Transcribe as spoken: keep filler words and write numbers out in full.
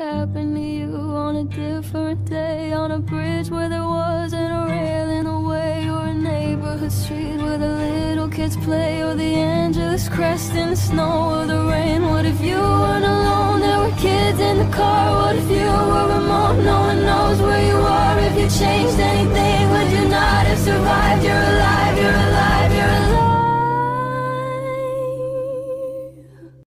happened to you on a different day, on a bridge where there wasn't a rail in the way, or a neighborhood street where the little kids play, or the Angeles crest in the snow or the rain. What if you weren't alone? There were kids in the car. What if you